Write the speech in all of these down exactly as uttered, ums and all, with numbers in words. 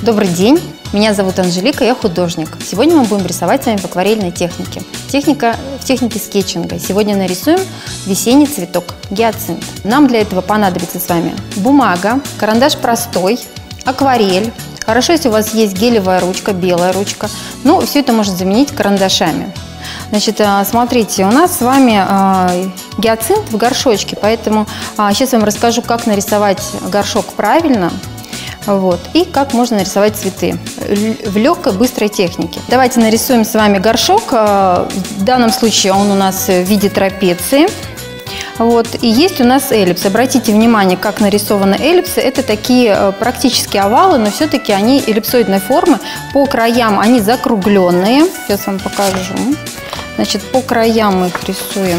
Добрый день, меня зовут Анжелика, я художник. Сегодня мы будем рисовать с вами в акварельной технике. Техника в технике скетчинга. Сегодня нарисуем весенний цветок гиацинт. Нам для этого понадобится с вами бумага, карандаш простой, акварель. Хорошо, если у вас есть гелевая ручка, белая ручка, но все это можно заменить карандашами. Значит, смотрите, у нас с вами гиацинт в горшочке, поэтому сейчас я вам расскажу, как нарисовать горшок правильно. Вот. И как можно нарисовать цветы в легкой, быстрой технике. Давайте нарисуем с вами горшок. В данном случае он у нас в виде трапеции. Вот. И есть у нас эллипс. Обратите внимание, как нарисованы эллипсы. Это такие практически овалы, но все-таки они эллипсоидной формы. По краям они закругленные. Сейчас вам покажу. Значит, по краям мы их рисуем.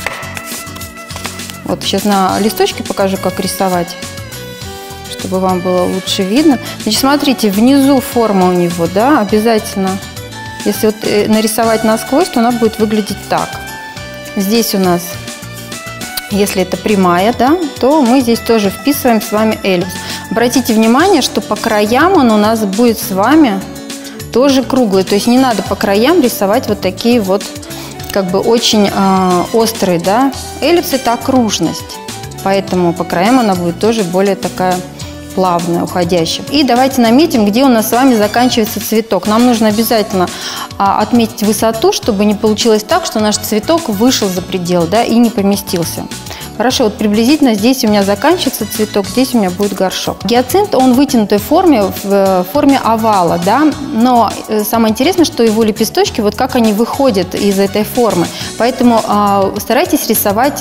Вот сейчас на листочке покажу, как рисовать, чтобы вам было лучше видно. Значит, смотрите, внизу форма у него, да, обязательно. Если вот нарисовать насквозь, то она будет выглядеть так. Здесь у нас, если это прямая, да, то мы здесь тоже вписываем с вами эллипс. Обратите внимание, что по краям он у нас будет с вами тоже круглый. То есть не надо по краям рисовать вот такие вот, как бы очень э, острые, да. Эллипс – это окружность, поэтому по краям она будет тоже более такая плавная, уходящая. И давайте наметим, где у нас с вами заканчивается цветок. Нам нужно обязательно а, отметить высоту, чтобы не получилось так, что наш цветок вышел за предел, да, и не поместился. Хорошо, вот приблизительно здесь у меня заканчивается цветок, здесь у меня будет горшок. Гиацинт, он в вытянутой форме, в форме овала, да, но самое интересное, что его лепесточки, вот как они выходят из этой формы. Поэтому а, старайтесь рисовать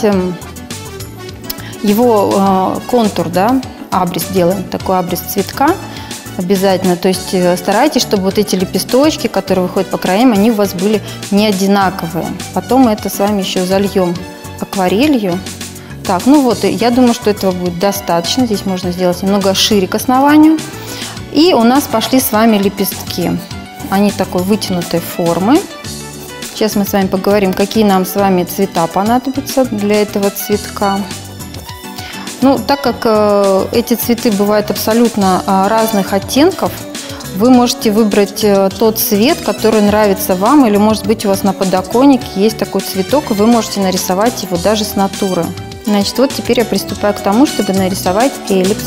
его а, контур, да, абрис делаем, такой абрис цветка обязательно. То есть старайтесь, чтобы вот эти лепесточки, которые выходят по краям, они у вас были не одинаковые. Потом мы это с вами еще зальем акварелью. Так, ну вот, я думаю, что этого будет достаточно. Здесь можно сделать немного шире к основанию. И у нас пошли с вами лепестки. Они такой вытянутой формы. Сейчас мы с вами поговорим, какие нам с вами цвета понадобятся для этого цветка. Ну, так как э, эти цветы бывают абсолютно э, разных оттенков, вы можете выбрать э, тот цвет, который нравится вам, или, может быть, у вас на подоконнике есть такой цветок, и вы можете нарисовать его даже с натуры. Значит, вот теперь я приступаю к тому, чтобы нарисовать эллипс.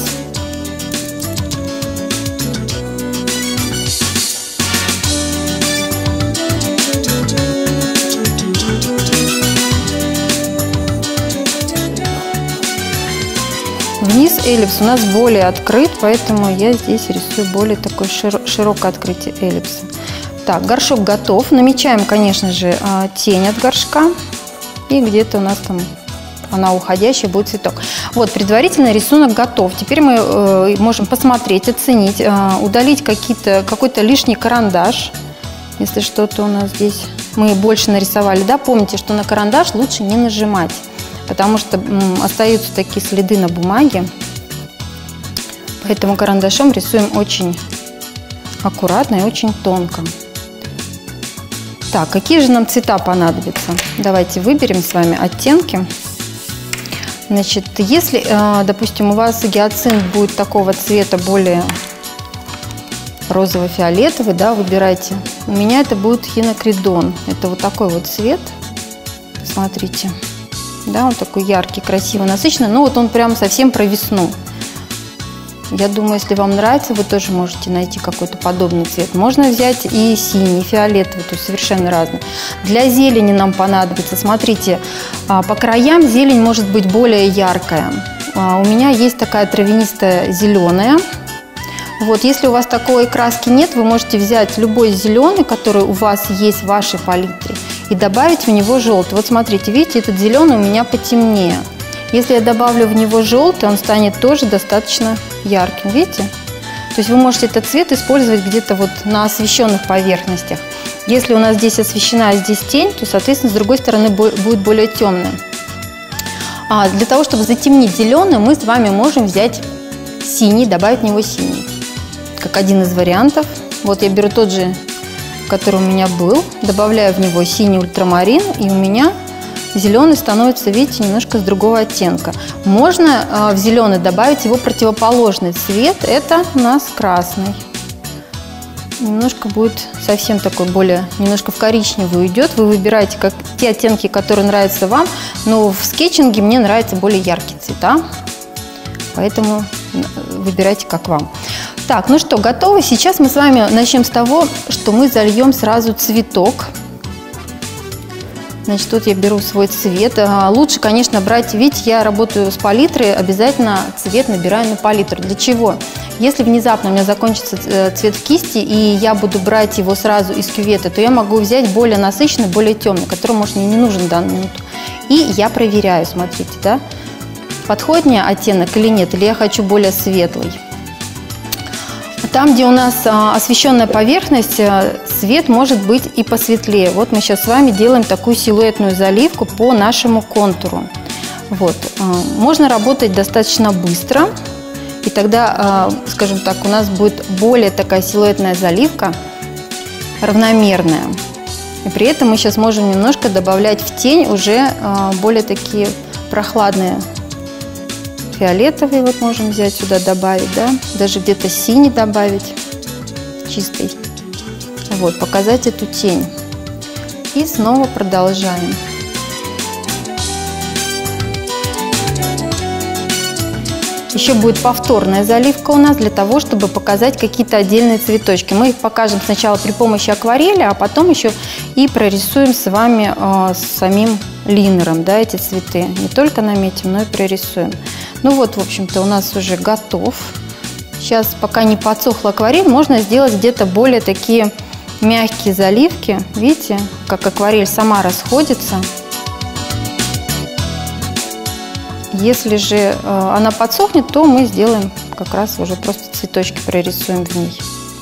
Вниз эллипс у нас более открыт, поэтому я здесь рисую более такое широкое открытие эллипса. Так, горшок готов. Намечаем, конечно же, тень от горшка. И где-то у нас там она уходящая будет цветок. Вот, предварительно рисунок готов. Теперь мы э, можем посмотреть, оценить, э, удалить какие-то, какой-то лишний карандаш. Если что-то у нас здесь мы больше нарисовали. Да, помните, что на карандаш лучше не нажимать, потому что м, остаются такие следы на бумаге. Поэтому карандашом рисуем очень аккуратно и очень тонко. Так, какие же нам цвета понадобятся? Давайте выберем с вами оттенки. Значит, если, допустим, у вас гиацинт будет такого цвета, более розово-фиолетовый, да, выбирайте. У меня это будет хинокридон. Это вот такой вот цвет. Смотрите. Да, он такой яркий, красивый, насыщенный. Ну, вот он прям совсем про весну. Я думаю, если вам нравится, вы тоже можете найти какой-то подобный цвет. Можно взять и синий, фиолетовый, то есть совершенно разный. Для зелени нам понадобится, смотрите, по краям зелень может быть более яркая. У меня есть такая травянистая зеленая. Вот, если у вас такой краски нет, вы можете взять любой зеленый, который у вас есть в вашей палитре, и добавить в него желтый. Вот смотрите, видите, этот зеленый у меня потемнее. Если я добавлю в него желтый, он станет тоже достаточно ярким, видите? То есть вы можете этот цвет использовать где-то вот на освещенных поверхностях. Если у нас здесь освещена, а здесь тень, то, соответственно, с другой стороны будет более темная. А для того, чтобы затемнить зеленый, мы с вами можем взять синий, добавить в него синий, как один из вариантов. Вот я беру тот же, который у меня был, добавляю в него синий ультрамарин, и у меня зеленый становится, видите, немножко с другого оттенка. Можно э, в зеленый добавить его противоположный цвет, это у нас красный. немножко будет совсем такой более, немножко в коричневый уйдет. Вы выбираете как, те оттенки, которые нравятся вам, но в скетчинге мне нравятся более яркие цвета, поэтому выбирайте как вам. Так, ну что, готовы? Сейчас мы с вами начнем с того, что мы зальем сразу цветок. Значит, тут я беру свой цвет. Лучше, конечно, брать, видите, я работаю с палитрой, обязательно цвет набираю на палитру. Для чего? Если внезапно у меня закончится цвет в кисти, и я буду брать его сразу из кювета, то я могу взять более насыщенный, более темный, который, может, мне не нужен в данную минуту. И я проверяю, смотрите, да, подходит мне оттенок или нет, или я хочу более светлый. Там, где у нас освещенная поверхность, цвет может быть и посветлее. Вот мы сейчас с вами делаем такую силуэтную заливку по нашему контуру. Вот. Можно работать достаточно быстро, и тогда, скажем так, у нас будет более такая силуэтная заливка, равномерная. И при этом мы сейчас можем немножко добавлять в тень уже более такие прохладные. Фиолетовый вот можем взять сюда, добавить, да, даже где-то синий добавить, чистый. Вот, показать эту тень. И снова продолжаем. Еще будет повторная заливка у нас для того, чтобы показать какие-то отдельные цветочки. Мы их покажем сначала при помощи акварели, а потом еще и прорисуем с вами э, с самим линером, да, эти цветы. Не только наметим, но и прорисуем. Ну вот, в общем-то, у нас уже готов. Сейчас, пока не подсохла акварель, можно сделать где-то более такие мягкие заливки. Видите, как акварель сама расходится. Если же э, она подсохнет, то мы сделаем как раз уже просто цветочки прорисуем в ней.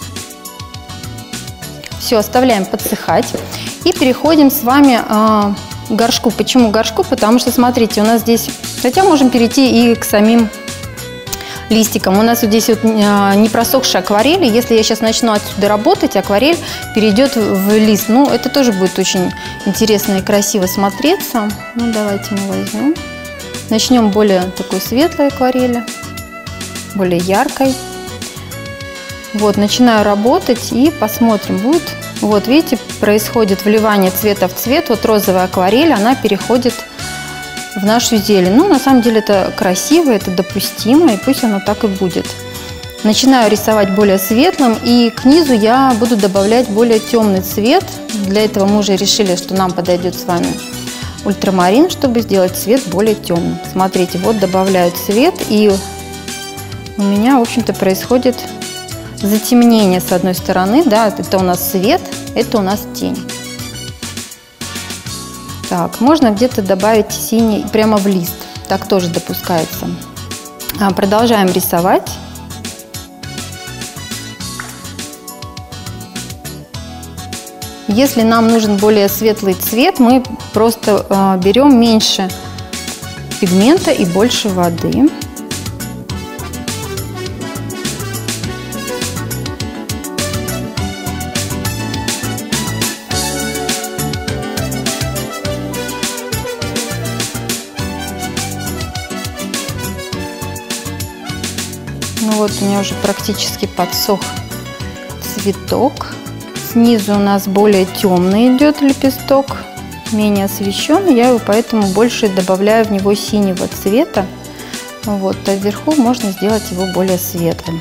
Все, оставляем подсыхать. И переходим с вами э, к горшку. Почему горшку? Потому что, смотрите, у нас здесь... Хотя можем перейти и к самим листикам. У нас вот здесь вот не просохшая акварель. Если я сейчас начну отсюда работать, акварель перейдет в лист. Ну, это тоже будет очень интересно и красиво смотреться. Ну, давайте мы возьмем. Начнем более такой светлой акварели, более яркой. Вот, начинаю работать и посмотрим. Будет. Вот, видите, происходит вливание цвета в цвет. Вот розовая акварель, она переходит в нашу зелень. Ну, на самом деле это красиво, это допустимо, и пусть оно так и будет. Начинаю рисовать более светлым, и к низу я буду добавлять более темный цвет. Для этого мы уже решили, что нам подойдет с вами ультрамарин, чтобы сделать цвет более темным. Смотрите, вот добавляю цвет, и у меня, в общем-то, происходит затемнение с одной стороны. Да, это у нас свет, это у нас тень. Так, можно где-то добавить синий прямо в лист. Так тоже допускается. А, продолжаем рисовать. Если нам нужен более светлый цвет, мы просто э, берем меньше пигмента и больше воды. Ну вот у меня уже практически подсох цветок. Снизу у нас более темный идет лепесток, менее освещенный. Я его поэтому больше добавляю в него синего цвета. Вот, а вверху можно сделать его более светлым.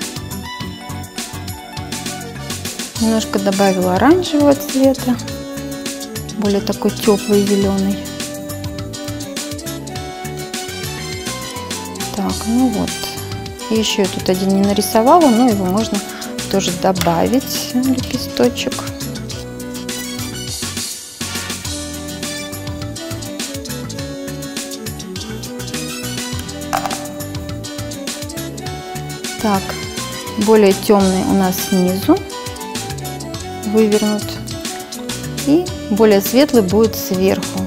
Немножко добавила оранжевого цвета, более такой теплый зеленый. Так, ну вот. И еще я тут один не нарисовала, но его можно тоже добавить, лепесточек. Так, более темный у нас снизу вывернут, и более светлый будет сверху.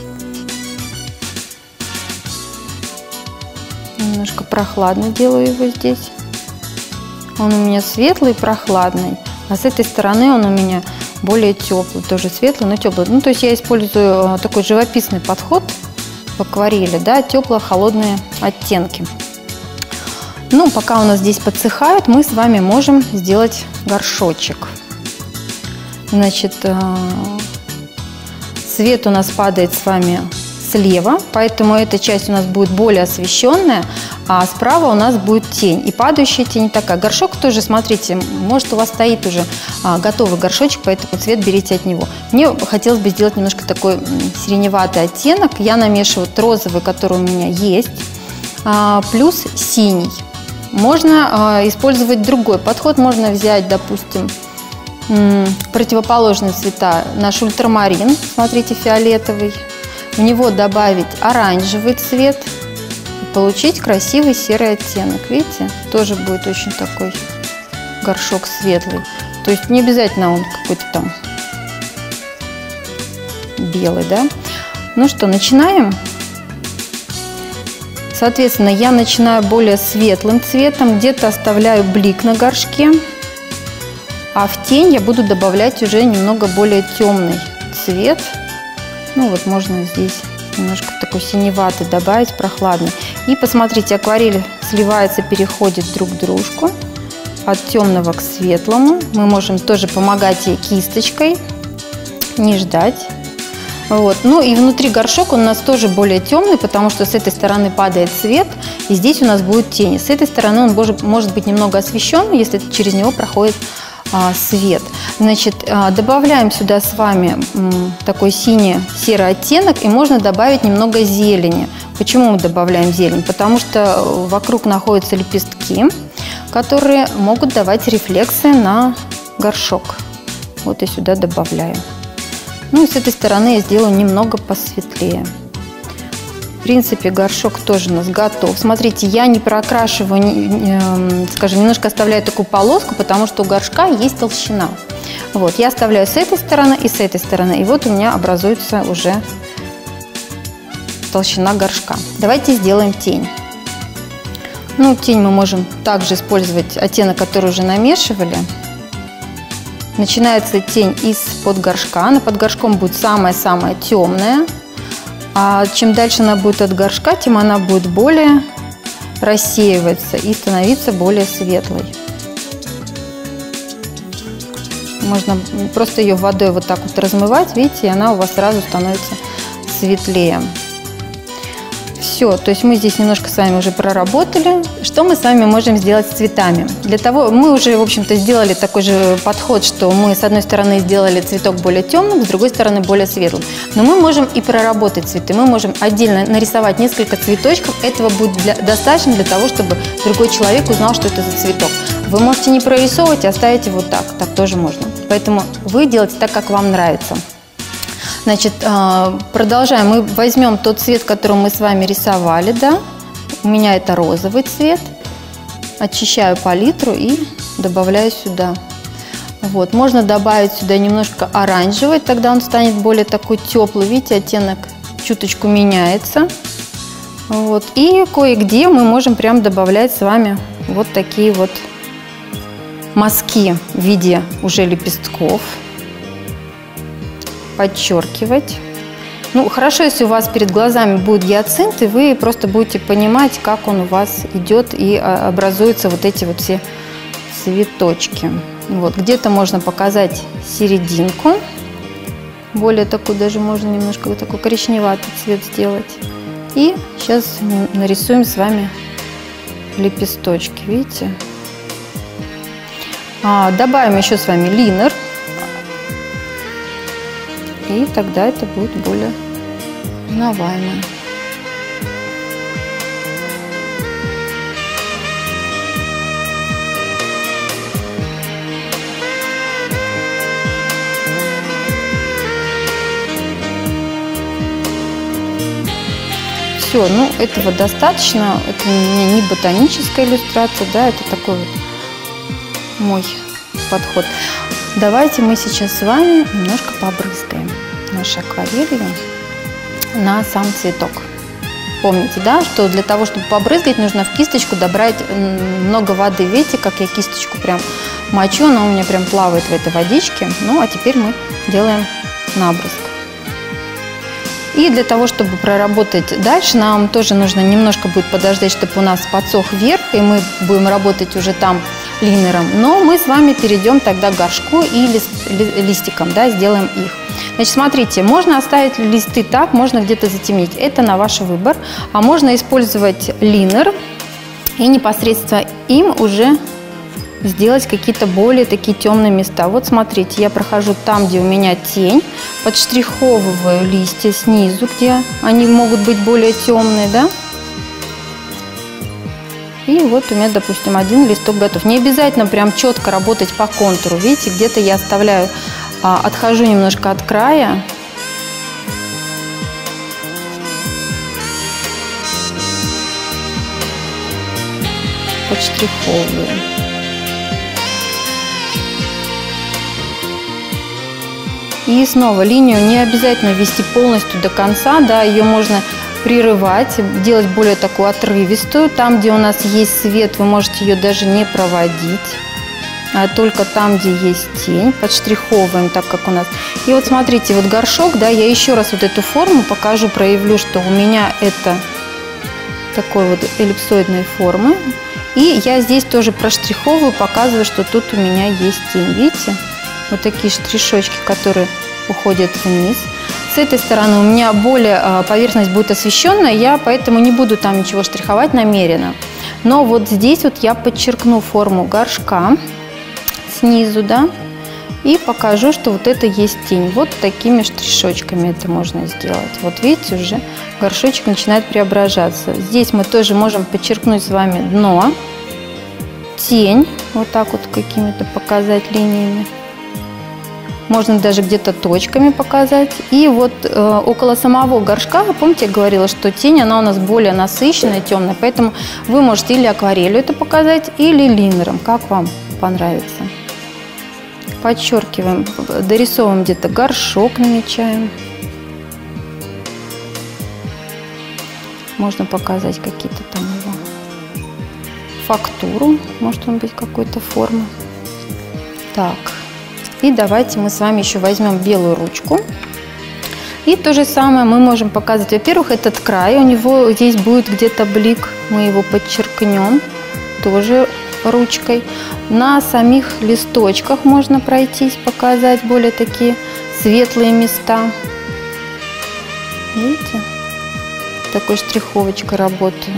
Немножко прохладно делаю его здесь. Он у меня светлый, прохладный, а с этой стороны он у меня более теплый, тоже светлый, но теплый. Ну, то есть я использую такой живописный подход в акварели, да, тепло-холодные оттенки. Ну, пока у нас здесь подсыхает, мы с вами можем сделать горшочек. Значит, свет у нас падает с вами слева, поэтому эта часть у нас будет более освещенная, а справа у нас будет тень. И падающая тень такая. Горшок тоже, смотрите, может у вас стоит уже а, готовый горшочек, поэтому цвет берите от него. Мне хотелось бы сделать немножко такой сиреневатый оттенок. Я намешиваю розовый, который у меня есть, а, плюс синий. Можно а, использовать другой подход. Можно взять, допустим, противоположные цвета. Наш ультрамарин, смотрите, фиолетовый. В него добавить оранжевый цвет и получить красивый серый оттенок. Видите? Тоже будет очень такой горшок светлый. То есть не обязательно он какой-то там белый, да? Ну что, начинаем? Соответственно, я начинаю более светлым цветом, где-то оставляю блик на горшке, а в тень я буду добавлять уже немного более темный цвет. Ну вот можно здесь немножко такой синеватый добавить, прохладный. И посмотрите, акварель сливается, переходит друг к дружку от темного к светлому. Мы можем тоже помогать ей кисточкой, не ждать. Вот. Ну и внутри горшок он у нас тоже более темный, потому что с этой стороны падает свет, и здесь у нас будет тень. С этой стороны он может, может быть немного освещен, если через него проходит а, свет. Значит, а, добавляем сюда с вами м, такой синий-серый оттенок, и можно добавить немного зелени. Почему мы добавляем зелень? Потому что вокруг находятся лепестки, которые могут давать рефлексы на горшок. Вот я сюда добавляю. Ну и с этой стороны я сделаю немного посветлее. В принципе, горшок тоже у нас готов. Смотрите, я не прокрашиваю, не, не, скажем, немножко оставляю такую полоску, потому что у горшка есть толщина. Вот, я оставляю с этой стороны и с этой стороны. И вот у меня образуется уже толщина горшка. Давайте сделаем тень. Ну, тень мы можем также использовать оттенок, который уже намешивали. Начинается тень из-под горшка. Она под горшком будет самая-самая темная. А чем дальше она будет от горшка, тем она будет более рассеиваться и становиться более светлой. Можно просто ее водой вот так вот размывать, видите, и она у вас сразу становится светлее. Все, то есть мы здесь немножко с вами уже проработали. Что мы с вами можем сделать с цветами? Для того, мы уже, в общем-то, сделали такой же подход, что мы с одной стороны сделали цветок более темным, с другой стороны более светлым. Но мы можем и проработать цветы. Мы можем отдельно нарисовать несколько цветочков. Этого будет для, достаточно для того, чтобы другой человек узнал, что это за цветок. Вы можете не прорисовывать, а оставить его так. Так тоже можно. Поэтому вы делаете так, как вам нравится. Значит, продолжаем. Мы возьмем тот цвет, который мы с вами рисовали, да. У меня это розовый цвет. Очищаю палитру и добавляю сюда. Вот. Можно добавить сюда немножко оранжевый, тогда он станет более такой теплый. Видите, оттенок чуточку меняется. Вот. И кое-где мы можем прям добавлять с вами вот такие вот мазки в виде уже лепестков. Подчеркивать. Ну, хорошо, если у вас перед глазами будет гиацинт, и вы просто будете понимать, как он у вас идет, и образуются вот эти вот все цветочки. Вот, где-то можно показать серединку. Более такой, даже можно немножко вот такой коричневатый цвет сделать. И сейчас нарисуем с вами лепесточки, видите? А, добавим еще с вами линер. И тогда это будет более узнаваемо. Все, ну этого достаточно. Это у меня не ботаническая иллюстрация, да, это такой вот мой подход. Давайте мы сейчас с вами немножко побрызгаем нашей акварелью на сам цветок. Помните, да, что для того, чтобы побрызгать, нужно в кисточку добавить много воды. Видите, как я кисточку прям мочу, она у меня прям плавает в этой водичке. Ну, а теперь мы делаем набрызг. И для того, чтобы проработать дальше, нам тоже нужно немножко будет подождать, чтобы у нас подсох вверх, и мы будем работать уже там линером. Но мы с вами перейдем тогда к горшку и лист, ли, листикам, да, сделаем их. Значит, смотрите, можно оставить листы так, можно где-то затемнить. Это на ваш выбор. А можно использовать линер и непосредственно им уже сделать какие-то более такие темные места. Вот смотрите, я прохожу там, где у меня тень, подштриховываю листья снизу, где они могут быть более темные, да? И вот у меня, допустим, один листок готов. Не обязательно прям четко работать по контуру. Видите, где-то я оставляю, а, отхожу немножко от края. Подштриховываю. И снова линию не обязательно вести полностью до конца, да, ее можно прерывать, делать более такую отрывистую. Там, где у нас есть свет, вы можете ее даже не проводить, а только там, где есть тень, подштриховываем так, как у нас. И вот смотрите, вот горшок, да, я еще раз вот эту форму покажу, проявлю, что у меня это такой вот эллипсоидной формы. И я здесь тоже проштриховываю, показываю, что тут у меня есть тень, видите? Вот такие штришочки, которые уходят вниз. С этой стороны у меня более поверхность будет освещенная, я поэтому не буду там ничего штриховать намеренно. Но вот здесь вот я подчеркну форму горшка снизу, да, и покажу, что вот это есть тень. Вот такими штришочками это можно сделать. Вот видите, уже горшочек начинает преображаться. Здесь мы тоже можем подчеркнуть с вами дно, тень, вот так вот какими-то показать линиями. Можно даже где-то точками показать. И вот э, около самого горшка, вы помните, я говорила, что тень, она у нас более насыщенная, темная, поэтому вы можете или акварелью это показать, или линером, как вам понравится. Подчеркиваем, дорисовываем где-то горшок, намечаем. Можно показать какие-то там его фактуру, может он быть какой-то формы. Так. И давайте мы с вами еще возьмем белую ручку. И то же самое мы можем показать. Во-первых, этот край, у него здесь будет где-то блик. Мы его подчеркнем тоже ручкой. На самих листочках можно пройтись, показать более такие светлые места. Видите? Такой штриховочкой работаю.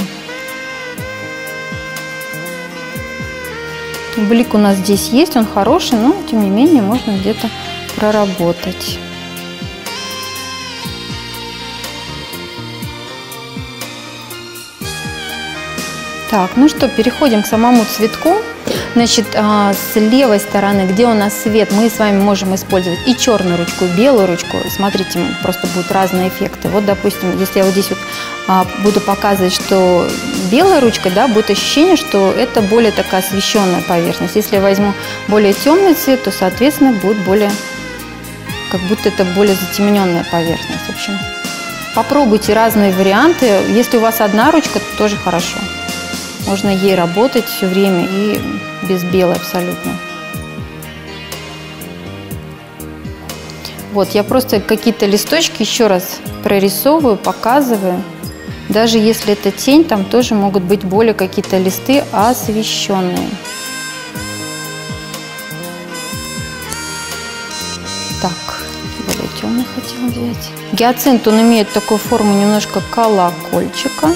Блик у нас здесь есть, он хороший, но тем не менее можно где-то проработать. Так, ну что, переходим к самому цветку. Значит, с левой стороны, где у нас свет, мы с вами можем использовать и черную ручку, и белую ручку. Смотрите, просто будут разные эффекты. Вот, допустим, если я вот здесь вот буду показывать, что белой ручкой, да, будет ощущение, что это более такая освещенная поверхность. Если я возьму более темный цвет, то, соответственно, будет более, как будто это более затемненная поверхность. В общем, попробуйте разные варианты. Если у вас одна ручка, то тоже хорошо. Можно ей работать все время и без белой абсолютно. Вот, я просто какие-то листочки еще раз прорисовываю, показываю. Даже если это тень, там тоже могут быть более какие-то листы освещенные. Так, более темный хотела взять. Гиацинт, он имеет такую форму немножко колокольчика.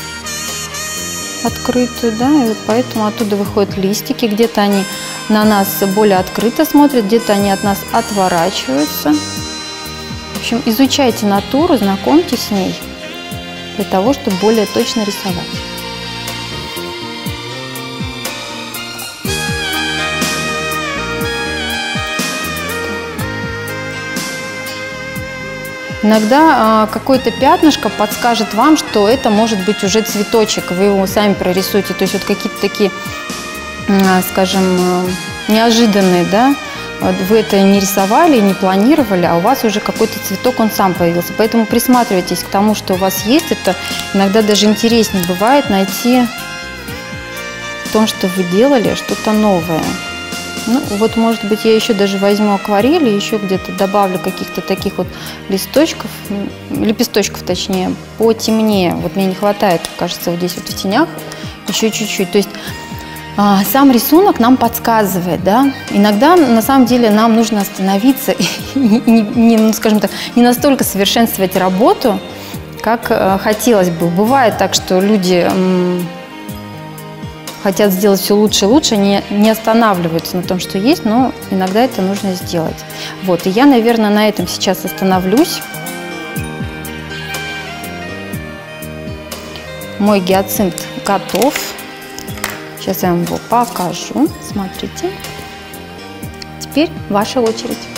Открытую, да, и вот поэтому оттуда выходят листики, где-то они на нас более открыто смотрят, где-то они от нас отворачиваются. В общем, изучайте натуру, знакомьтесь с ней, для того, чтобы более точно рисовать. Иногда э, какое-то пятнышко подскажет вам, что это может быть уже цветочек, вы его сами прорисуете. То есть вот какие-то такие, э, скажем, э, неожиданные, да, вот вы это не рисовали, не планировали, а у вас уже какой-то цветок, он сам появился. Поэтому присматривайтесь к тому, что у вас есть. Это иногда даже интереснее бывает найти в том, что вы делали, что-то новое. Ну, вот, может быть, я еще даже возьму акварель и еще где-то добавлю каких-то таких вот листочков, лепесточков, точнее, потемнее. Вот мне не хватает, кажется, вот здесь вот в тенях еще чуть-чуть. То есть а, сам рисунок нам подсказывает, да. Иногда, на самом деле, нам нужно остановиться и, не, не, ну, скажем так, не настолько совершенствовать работу, как а, хотелось бы. Бывает так, что люди хотят сделать все лучше и лучше, не, не останавливаются на том, что есть, но иногда это нужно сделать. Вот, и я, наверное, на этом сейчас остановлюсь. Мой гиацинт готов. Сейчас я вам его покажу. Смотрите. Теперь ваша очередь.